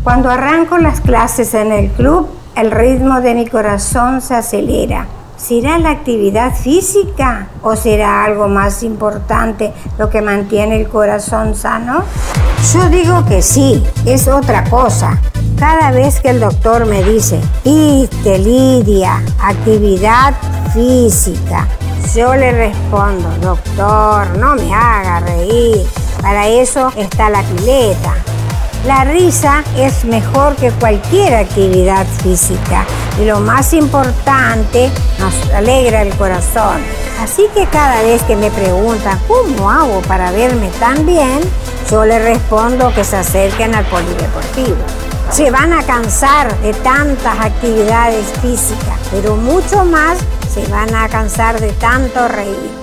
Cuando arranco las clases en el club, el ritmo de mi corazón se acelera. ¿Será la actividad física o será algo más importante lo que mantiene el corazón sano? Yo digo que sí, es otra cosa. Cada vez que el doctor me dice, viste Lidia, actividad física, yo le respondo, doctor, no me haga reír, para eso está la pileta. La risa es mejor que cualquier actividad física y lo más importante, nos alegra el corazón. Así que cada vez que me preguntan cómo hago para verme tan bien, yo les respondo que se acerquen al polideportivo. Se van a cansar de tantas actividades físicas, pero mucho más se van a cansar de tanto reír.